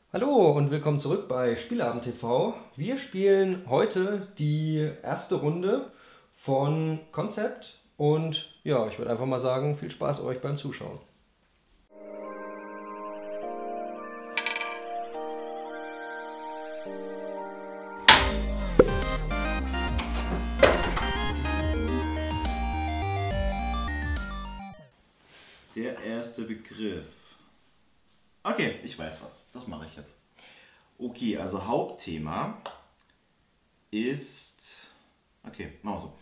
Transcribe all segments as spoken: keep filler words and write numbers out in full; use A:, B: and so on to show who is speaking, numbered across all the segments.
A: Hallo und willkommen zurück bei Spieleabend T V. Wir spielen heute die erste Runde von Concept und ja, ich würde einfach mal sagen, viel Spaß euch beim Zuschauen.
B: Der erste Begriff. Okay, ich weiß was. Das mache ich jetzt. Okay, also Hauptthema ist... Okay, machen wir so.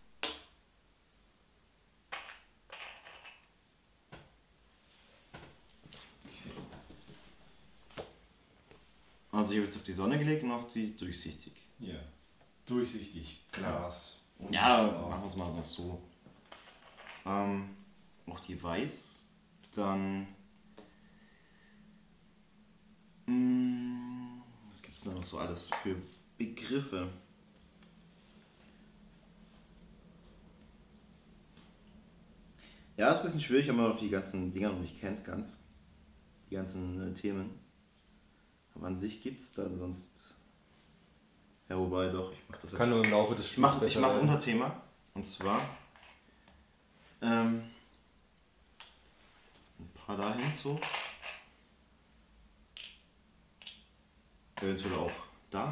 B: Also ich habe jetzt auf die Sonne gelegt und auf die durchsichtig.
C: Ja, durchsichtig, Glas.
B: Ja, machen wir es mal so. Ähm, auch die weiß. Dann... Mh, was gibt es da noch so alles für Begriffe? Ja, ist ein bisschen schwierig, wenn man noch die ganzen Dinger noch nicht kennt, ganz. Die ganzen äh, Themen. Aber an sich gibt es da sonst... Ja, wobei doch, ich mach das jetzt...
A: Kann nur im Laufe des
B: Ich
A: Spiels
B: mache ich
A: besser
B: mach ein
A: werden.
B: Unterthema. Und zwar... Ähm, ein paar dahin so. Eventuell auch da.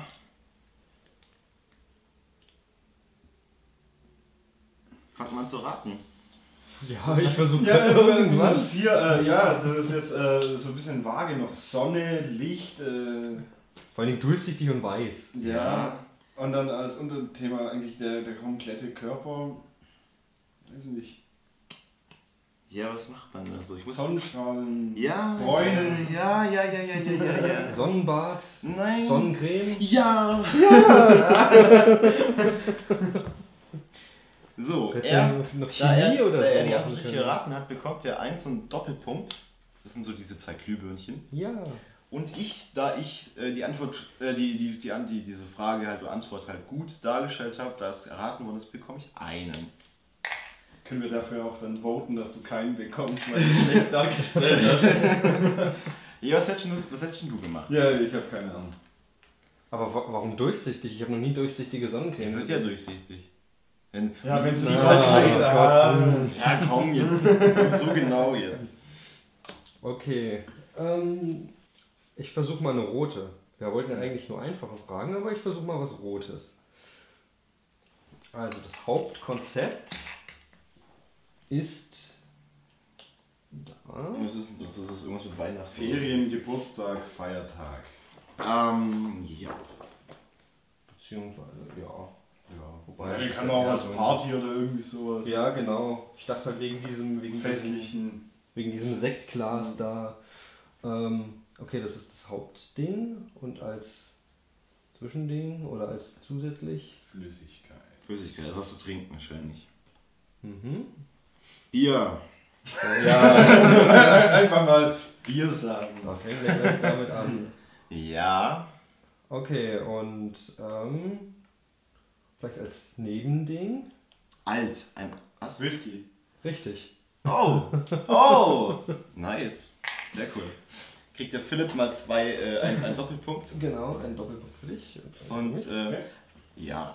B: Fangt mal an zu raten.
A: Ja, ich versuche
C: Ja,
A: irgendwas.
C: das hier, äh, ja, das ist jetzt äh, so ein bisschen vage noch. Sonne, Licht, äh,
A: Vor allem durchsichtig und weiß.
C: ja. Und dann als Unterthema eigentlich der, der komplette Körper. Weiß nicht.
B: Ja, was macht man da so? Ich muss
C: Sonnenstrahlen,
B: ja,
C: Bräunen.
B: ja, ja, ja, ja, ja, ja, ja.
A: Sonnenbad,
B: Nein.
A: Sonnencreme.
B: Ja. So,
A: Jetzt
B: er,
A: noch, noch
B: da
A: Chemie
B: er,
A: oder
B: da
A: so.
B: er die
A: machen
B: Antwort richtig
A: können.
B: geraten hat, bekommt er eins und einen Doppelpunkt. Das sind so diese zwei Glühbirnchen.
A: Ja.
B: Und ich, da ich äh, die Antwort, äh, die, die, die, die, diese Frage halt oder Antwort halt gut dargestellt habe, da es erraten worden ist, bekomme ich einen.
C: Können wir dafür auch dann voten, dass du keinen bekommst, weil du schlecht dargestellt hast?
B: Ja, was hättest du, was hättest du gemacht?
C: Ja, ich habe keine Ahnung.
A: Aber wa warum durchsichtig? Ich habe noch nie durchsichtige
B: Der
A: Sonnencreme.
B: wird ja durchsichtig. Wenn,
C: Ja, wenn sie
A: Ah,
C: verkleidet.
A: Gott.
B: ja, komm jetzt. So, so genau jetzt.
A: Okay. Ähm, ich versuche mal eine rote. Wir wollten ja eigentlich nur einfache Fragen, aber ich versuche mal was Rotes. Also das Hauptkonzept ist da.
B: Was ist denn das? Das ist irgendwas mit Weihnachten.
C: Ferien, Geburtstag, Feiertag.
B: Ähm, ja.
A: Beziehungsweise, ja. Ja, wobei.
C: Ja,
A: das
C: dann
A: ist
C: kann
A: ja
C: man auch
A: eher
C: als
A: so ein-
C: Party oder irgendwie sowas.
A: Ja, genau. Ich dachte halt wegen diesem, wegen diesem,
C: Festlichen.
A: wegen diesem Sektglas da. Ähm, okay, das ist das Hauptding und als Zwischending oder als zusätzlich.
C: Flüssigkeit.
B: Flüssigkeit, was zu trinken wahrscheinlich.
A: Mhm.
B: Bier.
A: So, ja,
C: Einfach mal Bier sagen.
A: da fängt wir gleich damit an.
B: Ja.
A: Okay, und ähm, vielleicht als Nebending.
B: Alt. Ein. Was?
C: Whisky.
A: Richtig.
B: Oh! Oh! Nice. Sehr cool. Kriegt der Philipp mal zwei, äh, einen, einen Doppelpunkt.
A: Genau, ein Doppelpunkt für dich.
B: Und äh,
C: Okay.
B: ja.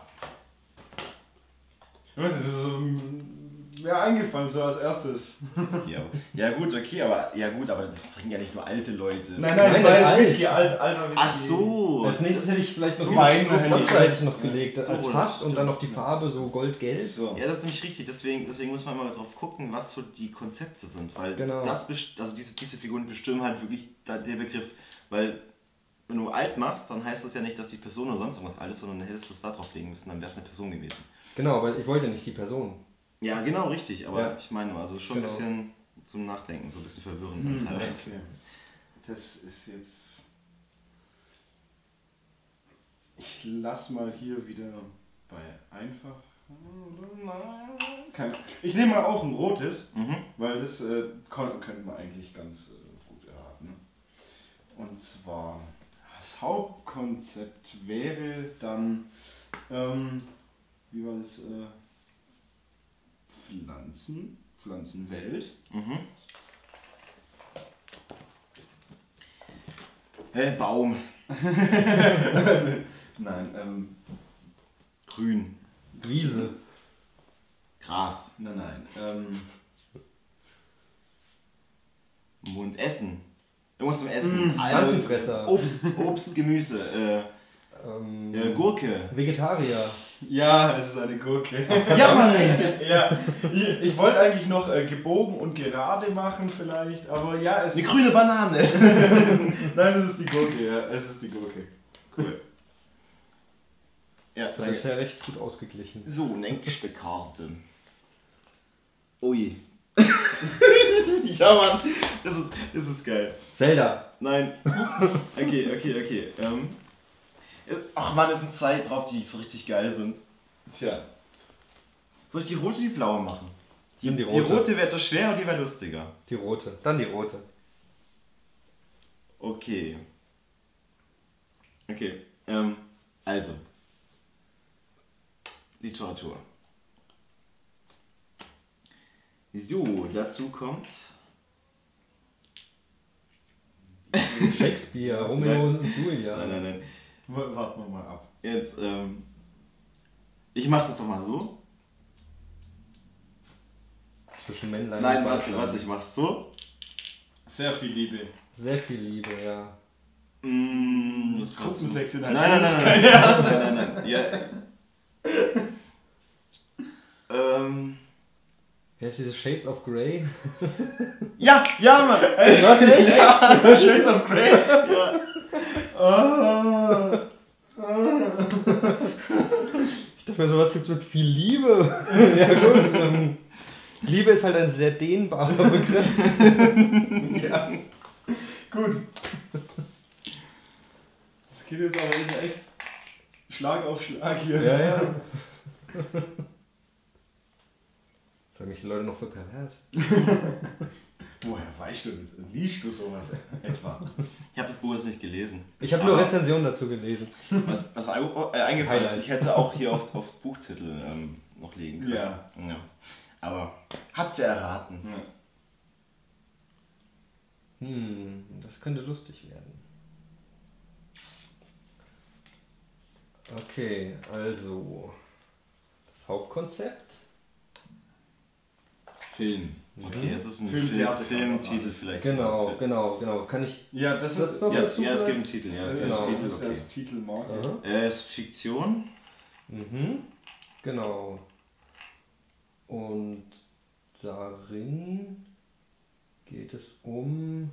C: Ich weiß nicht, das ist so mir eingefallen, so als erstes.
B: Whisky, aber. Ja gut, okay, aber ja gut, aber das trinken ja nicht nur alte Leute.
C: Nein,
A: Nein,
C: nein,
A: nein,
C: weil
A: alt.
C: Whisky, alt, alter Whisky.
B: Ach so.
A: Als nächstes hätte ich vielleicht noch
C: So
A: Wein,
C: Wein hätte
A: das
C: ich-
A: hätte ich noch gelegt,
B: So,
A: als
B: das
A: Fass und dann noch die
C: stimmt.
A: Farbe so goldgelb.
C: So.
B: Ja, das ist nämlich richtig, deswegen, deswegen muss man mal drauf gucken, was so die Konzepte sind, weil
A: Genau.
B: das best- also diese, diese Figuren bestimmen halt wirklich da, der Begriff, weil wenn du alt machst, dann heißt das ja nicht, dass die Person oder sonst irgendwas alt ist, sondern dann hättest du es da drauf legen müssen, dann wäre es eine Person gewesen.
A: Genau, weil ich wollte nicht die Person.
B: Ja, genau, richtig, aber
A: Ja.
B: ich meine, also schon
A: Genau.
B: ein bisschen zum Nachdenken, so ein bisschen verwirrend
C: Hm,
B: teilweise.
C: okay. Das ist jetzt. Ich lass mal hier wieder bei einfach. Keine. Ich nehme mal auch ein rotes,
B: Mhm.
C: weil das äh, kon- könnte man eigentlich ganz äh, gut erraten. Und zwar das Hauptkonzept wäre dann, ähm, wie war das? Äh, Pflanzen, Pflanzenwelt.
B: Mhm. Hä, Baum.
C: Nein, ähm,
B: Grün.
A: Wiese.
B: Gras.
C: nein, nein. Ähm,
B: Mund. Essen. Irgendwas zum Essen.
C: Mm,
B: Äh,
A: Pflanzenfresser.
B: Obst, Obst, Gemüse. Äh,
A: Ähm,
B: äh, Gurke.
A: Vegetarier.
C: ja, es ist eine Gurke.
B: Ja, Mann, echt.
C: ja, ich, ich wollte eigentlich noch äh, gebogen und gerade machen vielleicht, aber ja, es
B: Eine grüne Banane.
C: Nein, es ist die Gurke, ja, es ist die Gurke.
B: Cool. Ja,
A: Das ist ja recht gut ausgeglichen.
B: so, nächste Karte. Ui. ja, Mann, das ist, das ist geil.
A: Zelda.
B: Nein. Okay, okay, okay. Ähm. Ach Mann, es sind zwei drauf, die so richtig geil sind.
C: Tja.
B: Soll ich die rote oder die blaue machen? Die,
A: Nimm
B: die
A: die
B: rote,
A: rote.
B: wäre doch schwer und die wäre lustiger.
A: Die rote. Dann die rote.
B: Okay. Okay. Ähm, also. Literatur. So, dazu kommt.
A: Shakespeare, Romeo und Julia.
B: Nein, nein, nein.
C: W- Warten wir mal ab.
B: Jetzt, ähm. Ich mach's jetzt nochmal so.
A: Zwischen Männlein
B: Nein,
A: und
B: warte,
A: Weiblein.
B: warte, ich mach's so.
C: Sehr viel Liebe.
A: Sehr viel Liebe, ja.
B: Mm, das kommt so.
C: Gruppensex in
B: Nein,
C: einem
B: nein, nein, nein, nein, nein, nein, nein. Ja. ähm.
A: Wer ist diese Shades of Grey?
B: Ja, ja, Mann!
C: Ey, was echt? Ja. Shades of Grey.
B: Ja.
C: Ah.
A: Ich dachte mir, sowas gibt's mit viel Liebe. Ja gut. Ähm, Liebe ist halt ein sehr dehnbarer Begriff.
C: Ja. Gut. Das geht jetzt aber echt- echt Schlag auf Schlag hier.
A: Ja, ja. Sagen mich die Leute noch für pervers.
C: Woher weißt du das? Liest du sowas etwa?
B: Ich habe das Buch jetzt nicht gelesen.
A: Ich habe nur
B: Aber
A: Rezensionen dazu gelesen.
B: Was, was äh, eingefallen ist,
A: Highlights.
B: ich hätte auch hier auf, auf Buchtitel ähm, noch legen können.
C: Ja.
B: ja. Aber hat sie erraten.
C: Ja.
A: Hm, das könnte lustig werden. Okay, also das Hauptkonzept.
B: Film. Okay,
A: Mhm.
B: es ist ein
C: Film,
B: Film,
C: Theater,
B: Filmtitel
C: alles.
B: vielleicht.
A: Genau,
B: sogar.
A: genau, genau. Kann ich
C: Ja, das,
A: das
C: ist
A: noch
B: Ja,
A: dazu?
B: ja, es
A: vielleicht?
B: gibt einen Titel, ja.
C: äh,
A: Genau.
B: Titel,
C: das ist
B: okay.
C: als Titelmarke.
A: Aha.
B: Er ist Fiktion.
A: Mhm. Genau. Und darin geht es um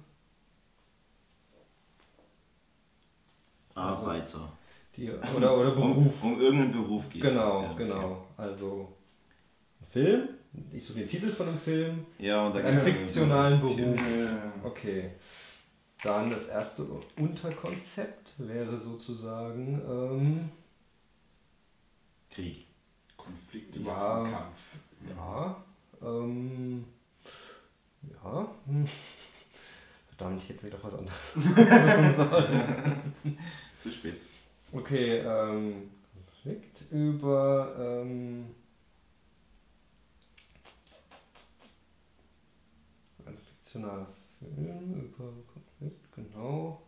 A: Also,
B: Arbeiter.
A: die oder, oder
B: Um,
A: Beruf.
B: um irgendeinen Beruf geht
A: Genau,
B: es. Ja, okay.
A: genau. Also ein Film. Ich suche den Titel von einem Film.
B: Ja, und da
A: Einen
B: geht's um-
A: fiktionalen
B: um-
A: Beruf.
C: Ja.
A: Okay. Dann das erste Unterkonzept wäre sozusagen ähm,
B: Krieg.
C: Konflikt,
A: Ja.
C: Waffenkampf.
A: ja ähm, ja hm. Verdammt, ich hätte mir doch was anderes suchen sollen.
B: Zu spät.
A: Okay, ähm, Konflikt über ähm, ein fiktionaler Film über Konflikt, genau.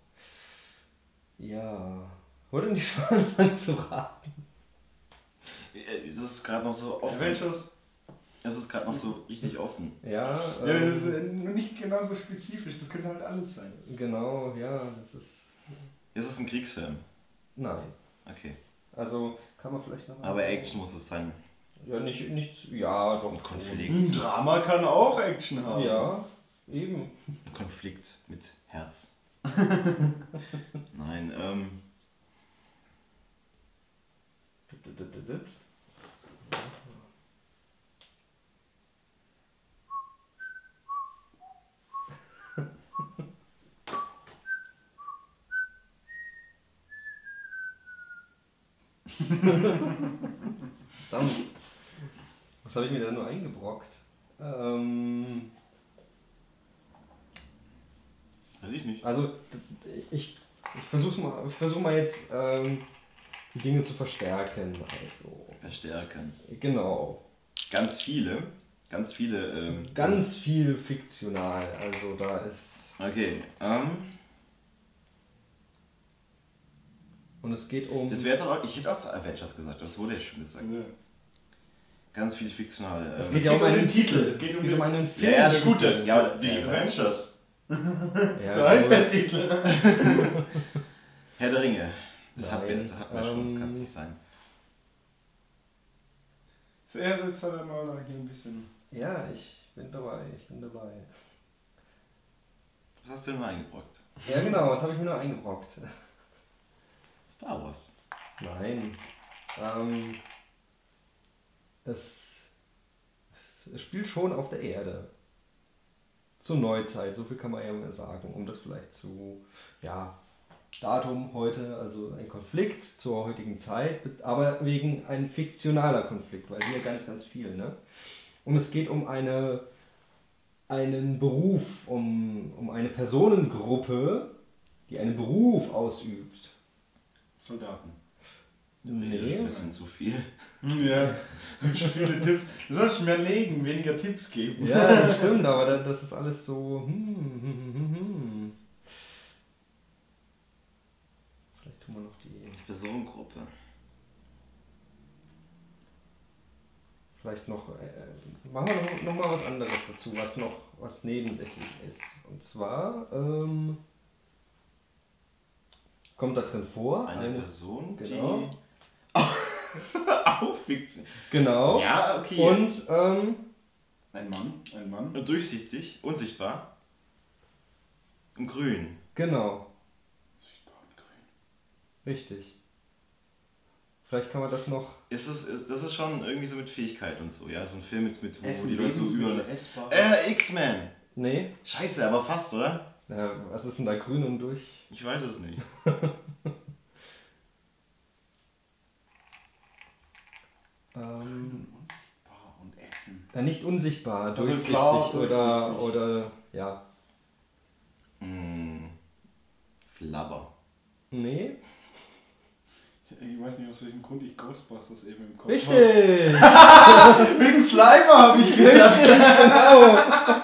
A: Ja, wurde nicht schon anfangen zu raten?
B: Äh, Das ist gerade noch so offen.
C: Avengers.
B: Es ist gerade noch so richtig offen.
A: Ja,
C: Ja, das ist
A: ähm,
C: äh, nicht genau so spezifisch, das könnte halt alles sein.
A: genau, ja, das ist,
B: Es ist ein Kriegsfilm.
A: nein.
B: Okay.
A: Also, kann man vielleicht noch mal-
B: Aber Action muss es sein.
A: Ja, nicht, nicht, ja, doch.
B: Und Konflikt.
C: Ein Drama kann auch Action haben.
A: Ja, eben.
B: Ein Konflikt mit Herz. Nein, ähm.
A: Verdammt. Was habe ich mir da nur eingebrockt? Ähm,
B: Weiß ich nicht.
A: also, d- d- ich, ich versuche mal, ich versuch mal jetzt ähm, die Dinge zu verstärken. Also,
B: Verstärken.
A: genau.
B: Ganz viele. Ganz viele. Ähm,
A: Ganz viel fiktional. Also, da ist.
B: Okay, ähm.
A: und es geht um...
B: Das wäre jetzt aber, ich hätte auch zu Avengers gesagt, aber das wurde ja schon gesagt.
C: Ja.
B: Ganz viele fiktionale.
A: Es
B: ähm,
A: geht ja um einen Titel.
C: Es geht um den-
A: einen
B: ja,
A: Film.
B: ja,
C: der
B: stimmt.
C: gute.
B: Ja, aber
C: Die
B: ja,
C: Avengers.
A: Ja,
C: So heißt
A: gut.
C: der Titel.
B: Herr der Ringe. Das hat
A: Nein,
B: mir, hat mir schon, das
A: ähm,
B: kann es nicht sein.
C: Zuerst jetzt hat er mal hier ein bisschen.
A: Ja, ich bin dabei, ich bin dabei.
B: Was hast du denn mal eingebrockt?
A: Ja genau, was habe ich mir nur eingebrockt?
B: Star Wars.
A: Nein. Ähm, es, es spielt schon auf der Erde. Zur Neuzeit, so viel kann man ja mal sagen, um das vielleicht zu, ja, Datum heute, also ein Konflikt zur heutigen Zeit, aber wegen ein fiktionaler Konflikt, weil hier ganz, ganz viel, ne? Und es geht um eine, einen Beruf, um, um eine Personengruppe, die einen Beruf ausübt.
C: Soldaten.
B: Nee. Das ist ein bisschen zu viel.
C: Ja, viele Tipps. Du sollst mehr legen, weniger Tipps geben.
A: Ja, das stimmt, aber da- das ist alles so. Hm, hm, hm, hm, hm. Vielleicht tun wir noch die.
B: Personengruppe.
A: Vielleicht noch. Äh, machen wir noch, noch mal was anderes dazu, was noch was nebensächlich ist. Und zwar ähm, kommt da drin vor.
B: Eine, Person,
A: genau.
B: die. Auch Fiktion.
A: Genau.
B: Ja, okay.
A: Und ähm,
C: Ein Mann, ein Mann.
B: Und durchsichtig, unsichtbar. Und grün.
A: genau,
C: Sichtbar und grün.
A: richtig. Vielleicht kann man das noch.
B: Ist es, ist, das ist schon irgendwie so mit Fähigkeit und so, ja? So ein Film mit, mit wo
C: Essen,
B: die Leute so über.
C: Lebensmittel, essbar.
B: Äh, X-Men!
A: Nee?
B: Scheiße, aber fast, oder?
A: Ja, was ist denn da grün und durch?
B: Ich weiß es nicht.
A: Ähm,
C: Unsichtbar und Essen.
A: ja, nicht unsichtbar,
C: Also
A: durchsichtig,
C: klar,
A: oder,
C: durchsichtig.
A: oder ja.
B: Hm. Flabber.
A: Nee?
C: Ich weiß nicht, aus welchem Grund ich Ghostbusters eben im Kopf
A: Richtig!
C: habe. Wegen Slimer habe ich gedacht.
A: Genau!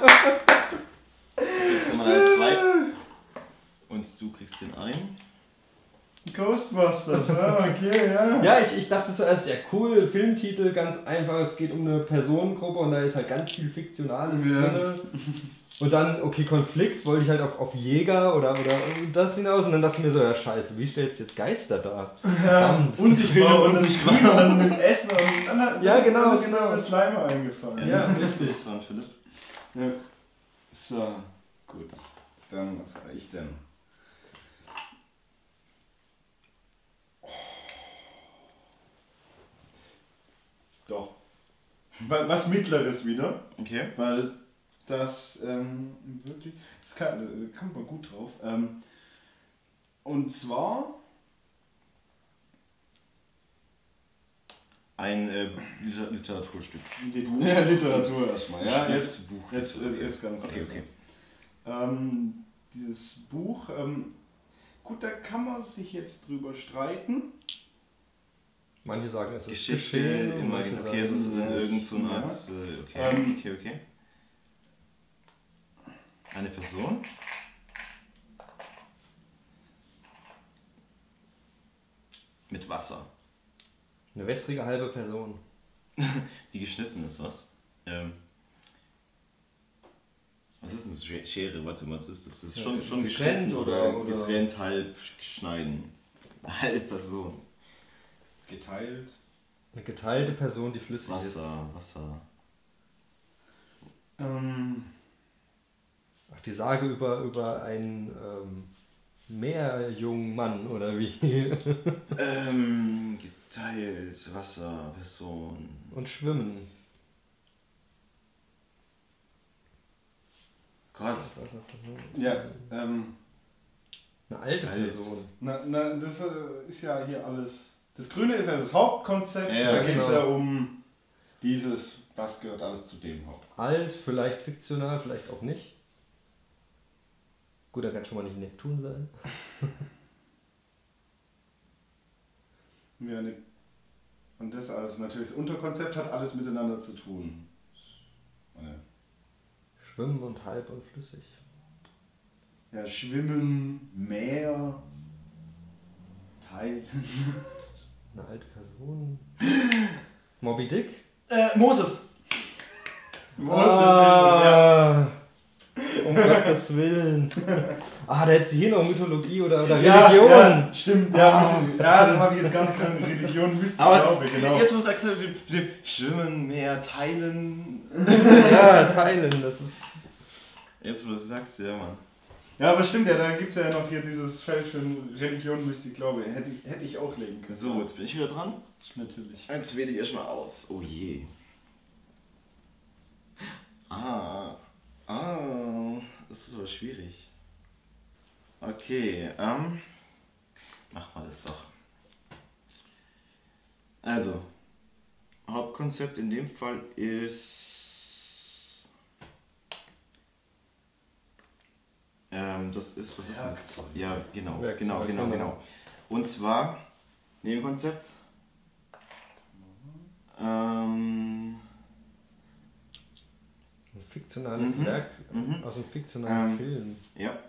B: Jetzt sind wir halt zwei. Und du kriegst den ein.
C: Ghostbusters, ah, okay, ja.
A: Ja, ich, ich dachte zuerst, ja cool, Filmtitel, ganz einfach, es geht um eine Personengruppe und da ist halt ganz viel Fiktionales
C: Ja.
A: drin. Und dann, okay, Konflikt, wollte ich halt auf, auf Jäger oder, oder das hinaus und dann dachte ich mir so, ja scheiße, wie stellst du jetzt Geister dar? Verdammt.
C: Unsichtbar und
B: Unsichtbar.
C: grün und dann mit Essen und dann hat
A: Ja, genau,
C: dann ist
A: genau.
C: mir der Slimer eingefallen.
A: Ja,
B: richtig. Ist dran, Philipp.
C: Ja. So, gut. Dann, was habe ich denn? Doch. Wa- Was Mittleres wieder,
B: Okay.
C: weil das ähm, wirklich, das kann, da kommt man gut drauf. Ähm, und zwar,
B: Ein äh, Liter- Literaturstück.
C: ja, Literatur erstmal, ja, jetzt,
B: Schriftsbuch.
C: jetzt, jetzt, jetzt ganz
B: Okay,
C: langsam.
B: okay.
C: Ähm, dieses Buch, ähm, gut, da kann man sich jetzt drüber streiten.
A: Manche sagen, es ist
B: Geschichte,
A: Geschehen, und
B: Imagin.
A: manche
B: Okay, es ist
A: sagen,
B: in irgend so eine
C: Ja.
B: Art. Äh, okay,
C: Ähm,
B: okay, okay. Eine Person? Mit Wasser.
A: eine wässrige halbe Person.
B: Die geschnitten ist, was? Ähm. Was ist denn das? Sch- Schere, warte, was ist das? Das ist schon,
A: Ja,
B: schon
A: getrennt
B: geschnitten
A: oder-
B: oder,
A: oder-
B: getrennt, halb schneiden. Halb Person.
C: Geteilt.
A: Eine geteilte Person, die flüssig ist.
B: Wasser, Wasser.
C: Ähm,
A: Ach, die Sage über, über einen ähm, meerjungen Mann, oder wie?
B: Ähm, geteilt, Wasser, Person.
A: Und schwimmen.
B: Gott.
C: ja, ähm,
A: Eine alte
B: Alt.
A: Person.
C: na, na, das äh, ist ja hier alles. Das Grüne ist ja das Hauptkonzept.
B: Ja,
C: da geht es
A: genau.
C: ja um dieses, was gehört alles zu dem Hauptkonzept.
A: Alt, vielleicht fiktional, vielleicht auch nicht. Gut, da kann schon mal nicht Neptun sein.
C: Ja, ne, und das alles natürlich, das Unterkonzept hat alles miteinander zu tun. Äh,
A: Schwimmen und halb und flüssig.
C: Ja, Schwimmen, Meer, Island.
A: Eine alte Person. Moby Dick?
C: Äh, Moses. Moses
A: Ah, um Gottes Willen. Ah, da hättest du hier noch Mythologie oder, oder
C: ist es, ja.
A: Religion.
C: Ja, ja, stimmt. Ja,
A: Ah,
C: mit, ja da habe ich jetzt gar nicht an Religion wüsste,
B: Aber
C: glaube ich, genau.
B: jetzt muss man gesagt mit dem Schwimmen, Meer, Teilen.
A: Ja, teilen, das ist...
B: Jetzt wo du das sagst, ja Mann.
C: Ja, aber stimmt ja, da gibt es ja noch hier dieses Feld für Religion, müsste ich glaube. Hätte ich, hätte ich auch legen können.
B: So, jetzt bin ich wieder dran.
C: Natürlich.
B: Jetzt wähle ich erstmal aus. Oh je. Ah. Ah. Das ist aber schwierig. Okay, ähm. Mach mal das doch. Also. Hauptkonzept in dem Fall ist. Ähm, das ist. Was ist denn das? Ja, genau.
A: Werkzeug,
B: Genau, genau,
A: genau.
B: genau. Und zwar. Nebenkonzept. Ähm.
A: Ein fiktionales
B: Mhm.
A: Werk
B: Mhm.
A: aus einem fiktionalen
B: Ähm,
A: Film.
B: Ja.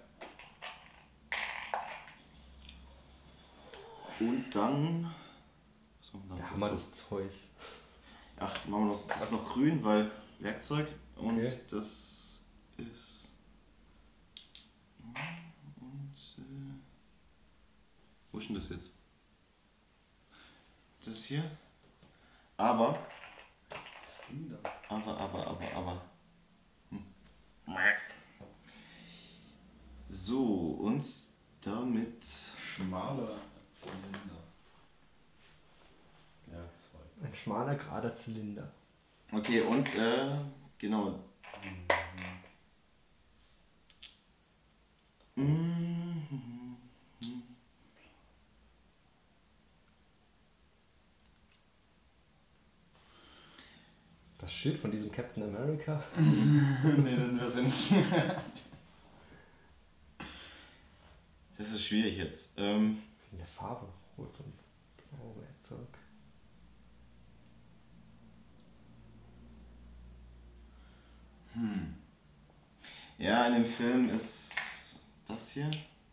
B: Und dann. Was machen wir
A: Da
B: dann
A: haben wir
B: dazu?
A: das Zeus.
B: Ach, machen wir noch, das ist noch grün, weil Werkzeug. Und
A: Okay.
B: das ist. Und. Äh, wo ist denn das jetzt? Das hier. Aber. Aber, aber, aber, aber. Hm. So, und damit.
C: Schmaler Zylinder. Ja, zwei.
A: Ein schmaler, gerader Zylinder.
B: Okay, und äh, genau. Mhm.
A: Das Schild von diesem Captain America.
C: Nee, dann wär's ja nicht.
B: Das ist schwierig jetzt. Ähm,
A: In der Farbe. Rot und blau Werkzeug.
B: hm. Ja, in dem Film ist das hier.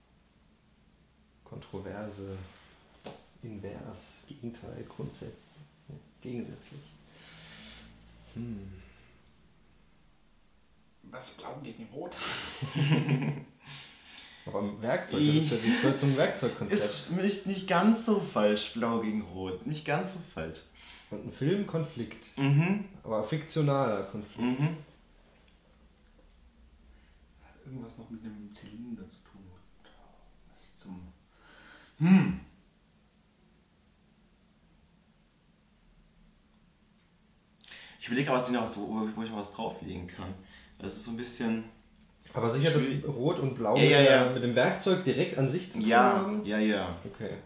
A: Kontroverse. Invers. Gegenteil. Grundsätzlich. Gegensätzlich. Hm.
C: Was blau gegen rot?
A: Aber ein Werkzeug, das, ist ja, das gehört zum Werkzeugkonzept.
B: Ist nicht, nicht ganz so falsch, blau gegen rot. Nicht ganz so falsch.
A: Und ein Film, Konflikt.
B: Mhm.
A: Aber fiktionaler Konflikt.
B: Mhm.
C: Irgendwas noch mit dem Zylinder zu tun. Was zum. Hm.
B: Ich überlege aber, was ich noch was, wo wo ich noch was drauflegen kann. Das ist so ein bisschen.
A: Aber sicher, dass
B: Schwierig.
A: Rot und Blau
B: Ja,
A: mit,
B: ja,
A: der-
B: ja.
A: mit dem Werkzeug direkt an sich zu tun
B: Ja,
A: haben?
B: ja, ja.
A: Okay.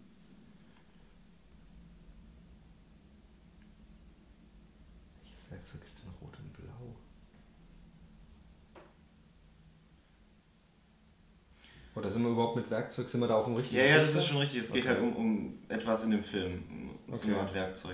A: Welches Werkzeug ist denn Rot und Blau? Oder sind wir überhaupt mit Werkzeug, sind wir da auf dem richtigen
B: Ja, ja, das
A: Trichter?
B: ist schon richtig. Es geht
A: Okay.
B: halt um, um etwas in dem Film. Um so eine
A: Okay.
B: Art Werkzeug.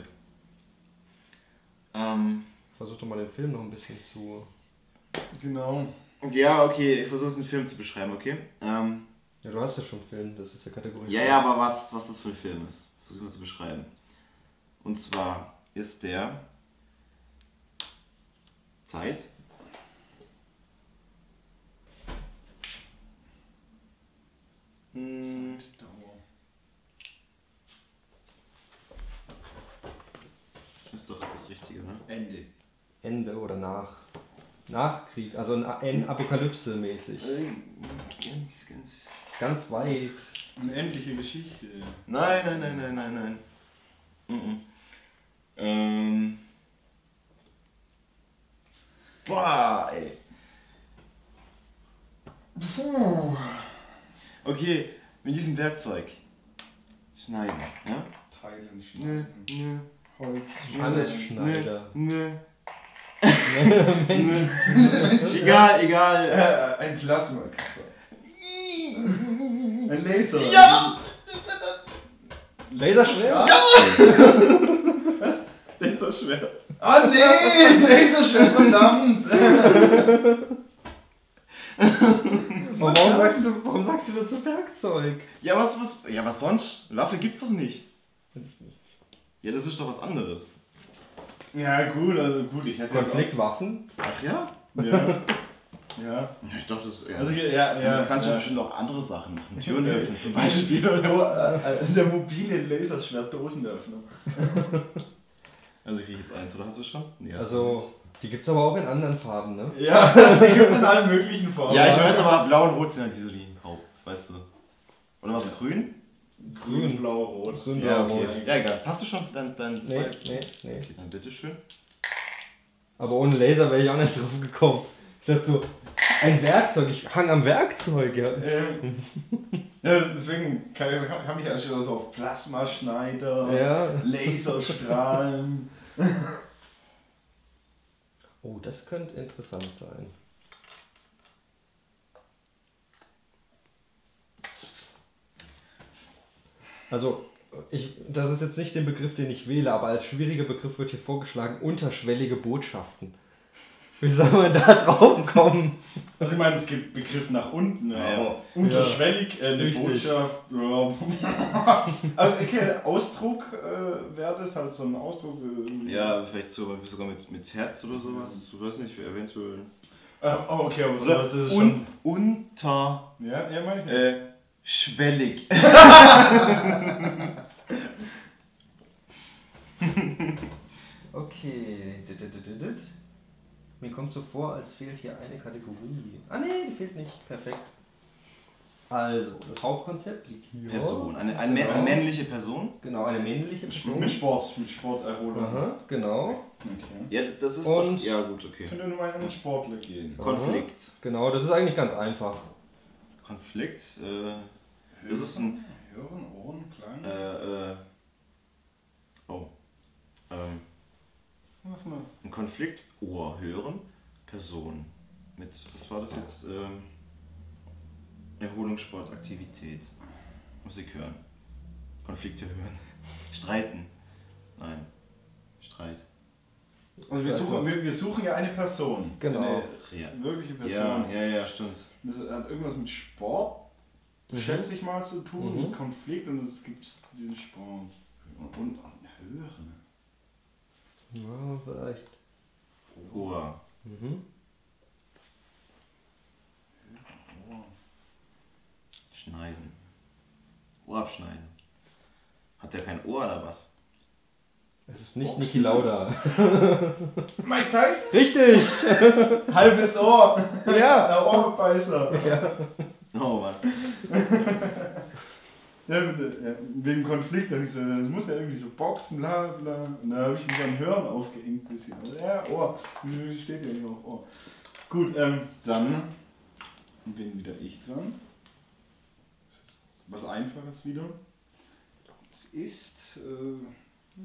B: Ähm,
A: Versuch doch mal den Film noch ein bisschen zu...
C: Genau.
B: ja, okay, ich versuche es in Film zu beschreiben, okay? Ähm,
A: Ja, du hast ja schon Film, das ist ja Kategorie.
B: ja, ja, aber was, was das für ein Film ist, versuche ich mal zu beschreiben. Und zwar ist der Zeit. Hm, ist doch das Richtige, ne?
C: Ende.
A: Ende oder nach. Nach Krieg, also ein ein Apokalypse-mäßig.
B: Äh, Ganz, ganz.
A: Ganz weit.
C: Unendliche Geschichte.
B: Nein, nein, nein, nein, nein, nein. Mhm. Ähm. Boah, ey.
C: Puh.
B: Okay, mit diesem Werkzeug schneiden, ja?
C: Teilen,
B: Nö,
C: schneiden.
B: nö,
C: Holz.
A: Alles
C: schneiden.
A: Schneider.
B: nö. Nö. Egal, egal.
C: Äh, ein Plasmakörper. Ein Laser.
B: Ja!
A: Laserschwert?
C: Was?
B: Laserschwert.
C: Ah nee! Laserschwert, verdammt!
A: Aber warum sagst du, warum sagst du dazu Werkzeug?
B: Ja, was, was, ja, was sonst? Waffe gibt's doch nicht. Ja, das ist doch was anderes.
C: Ja, gut, also gut, ich hätte jetzt
A: Konfliktwaffen?
B: Ach ja?
C: auch- Ja. Ja.
B: Ja, ich dachte, das ja.
C: Also, ja, ja.
B: du kannst ja
C: ja.
B: bestimmt auch andere Sachen machen. Türen öffnen zum Beispiel.
C: Der mobile Laserschwert-Dosenöffner.
B: Also krieg ich jetzt eins, oder hast du schon? Nee, hast
A: Also, die gibt's aber auch in anderen Farben, ne?
C: Ja, die gibt es in allen möglichen
B: du
C: Farben.
B: nicht. Ja, ich weiß, aber blau und rot sind halt die so die Haupt, weißt du. Oder was, grün?
C: Grün, blau, rot.
A: Grün,
B: Ja,
A: blau,
B: okay.
A: rot.
B: Ja, egal. Hast du schon dein, dein
A: Nee,
B: zwei?
A: nee, nee.
B: Okay, dann bitteschön.
A: Aber ohne Laser wäre ich auch nicht drauf gekommen. Ich dachte so, ein Werkzeug, ich hang am Werkzeug, ja.
C: Ähm, ja, deswegen kann ich, kann ich ja schon so auf Plasmaschneider,
A: Ja.
C: Laserstrahlen.
A: Oh, das könnte interessant sein. Also, ich, das ist jetzt nicht der Begriff, den ich wähle, aber als schwieriger Begriff wird hier vorgeschlagen, unterschwellige Botschaften. Wie soll man da drauf kommen?
C: Also ich meine, es gibt Begriff nach unten,
B: Ja, ja.
C: aber unterschwellig äh, eine
A: Richtig.
C: Botschaft. Ja. Aber okay, Ausdruck äh, wäre das halt so ein Ausdruck. Äh,
B: Ja, vielleicht so, sogar mit, mit Herz oder sowas. Du weißt nicht, eventuell.
C: Äh, oh, okay, aber so,
B: Oder
C: das ist
B: un,
C: schon.
B: unter
C: Ja, ja, meine ich.
B: äh, schwellig.
A: Okay. Mir kommt so vor, als fehlt hier eine Kategorie. Ah ne, die fehlt nicht. Perfekt. Also, das Hauptkonzept liegt hier.
B: Person. Eine, eine,
A: Genau.
B: eine männliche Person.
A: Genau, eine männliche
C: Mit
A: Person.
C: Sport, mit Sporterholung.
A: Aha, genau.
C: Okay.
B: Ja, das ist
A: Und-
B: doch. Ja, gut, okay.
C: Könnte nur mal einen Sportler gehen.
B: Konflikt.
A: Genau, das ist eigentlich ganz einfach.
B: Konflikt. Äh, das ist ein.
C: Hören, Ohren, Klang.
B: Äh, äh, oh. Ähm,
C: Was mal?
B: ein Konflikt. Ohr hören. Person. Mit. Was war das jetzt? Ähm, Erholungssport, Aktivität. Musik hören. Konflikte hören. Streiten. Nein. Streit.
C: Also wir suchen, wir, wir suchen ja eine Person.
A: Genau.
C: Eine
B: Ja.
C: wirkliche Person.
B: Ja, ja, ja, stimmt.
C: Das hat irgendwas mit Sport,
A: Mhm.
C: schätze ich mal, zu tun,
A: Mhm.
C: mit Konflikt und es gibt diesen Sport. Und, und hören.
A: Ja, vielleicht.
B: Ohr.
A: Mhm.
C: Ohr.
B: Schneiden. Ohr abschneiden. Hat der kein Ohr oder was?
A: Es ist nicht
C: Boxen.
A: Niki Lauda.
C: Mike Tyson?
A: Richtig!
C: Halbes Ohr.
A: Ja.
C: Der Ohrbeißer.
A: Ja.
B: Oh Mann.
C: Ja, mit- ja, wegen Konflikt habe ich so, das muss ja irgendwie so boxen, bla bla. Und da habe ich mich am Hören aufgehängt ein bisschen. Also, ja, Ohr. Steht ja hier auf Ohr. Gut, ähm, dann bin wieder ich dran. Was Einfaches wieder. Es ist. Äh,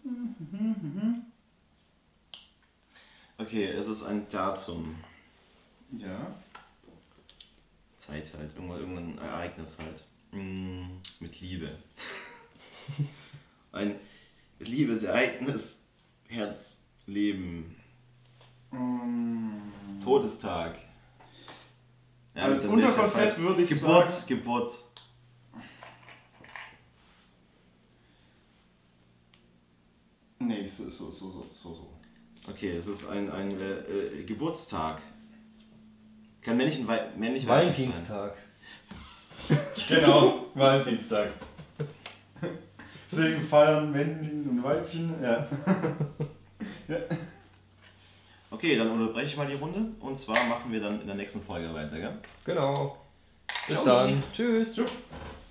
B: Okay, es ist ein Datum.
C: ja.
B: Zeit halt, irgendwann, irgendein Ereignis halt. Mm, mit Liebe. Ein Liebesereignis. Herz, Leben.
C: Ähm,
B: Todestag. Ja,
C: Als
B: das ist ein bisschen
C: Unterkonzept
B: falsch.
C: würde ich
B: Geburt,
C: sagen-
B: Geburt.
C: Nee, so, so, so, so, so. so.
B: Okay, es ist ein, ein äh, äh, Geburtstag. Kann männlich und wei männlich weiblich sein.
A: Valentinstag.
C: Genau, Valentinstag. Deswegen feiern Männchen und Weibchen. Ja.
B: Okay, dann unterbreche ich mal die Runde und zwar machen wir dann in der nächsten Folge weiter, gell?
A: Genau. Bis
B: Ciao.
A: dann. Tschüss.
C: Tschüss.